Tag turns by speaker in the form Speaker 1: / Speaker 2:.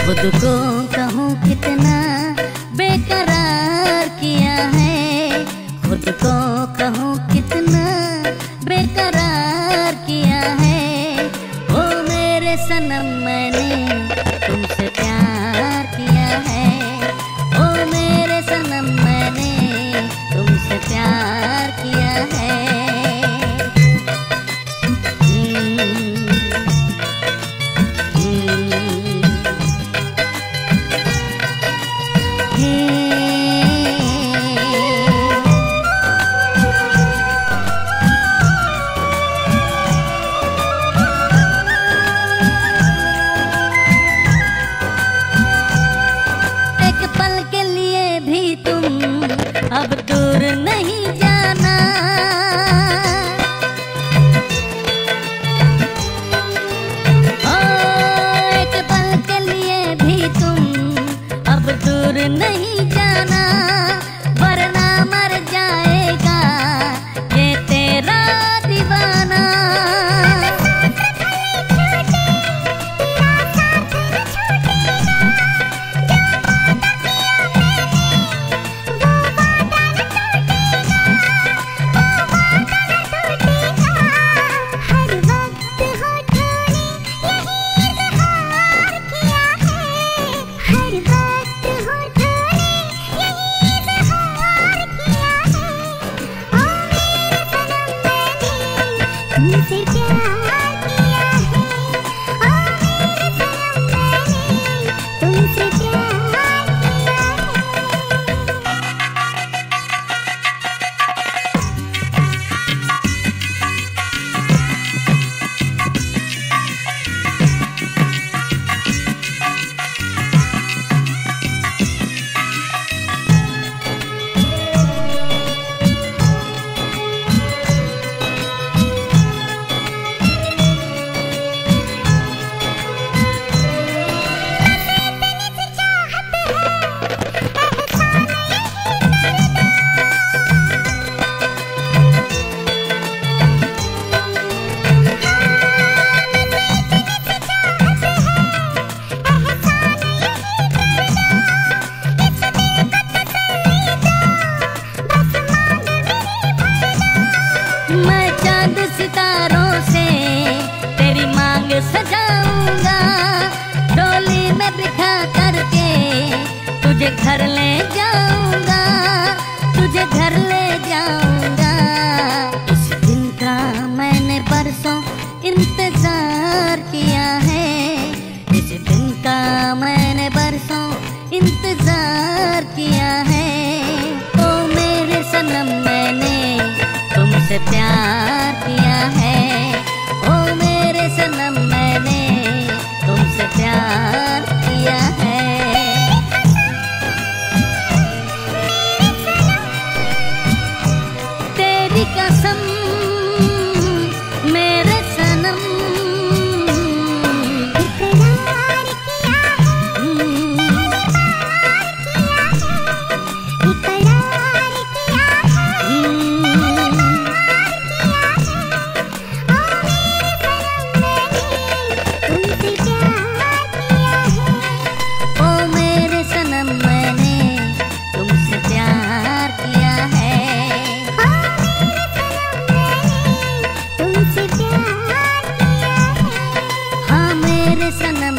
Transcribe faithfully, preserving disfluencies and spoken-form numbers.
Speaker 1: खुद को कहूँ कितना बेकरार किया है, खुद को कहूँ कितना बेकरार किया है। ओ मेरे सनम मैंने तुमसे प्यार किया है, ओ मेरे सनम मैंने तुमसे प्यार किया है। अब दूर नहीं जाना, ओ एक पल के लिए भी तुम अब दूर नहीं जाना, वरना मर जाएगा ये तेरा दीवाना। तुमसे प्यार किया है, ओ मेरे सनम मैंने तुमसे प्यार किया सितारों से तेरी मांग सजाऊंगा, डोली में बिठा करके तुझे घर ले जाऊंगा, तुझे घर ले जाऊंगा। इस दिन का मैंने बरसों इंतजार किया है, इस दिन का मैंने बरसों इंतजार किया है। ओ मेरे सनम मैंने तुमसे प्यार किया है, ओ मेरे सनम मैंने तुमसे प्यार किया है। तेरी कसम मेरे सनम, इकरार किया है, इकरार किया है, सनम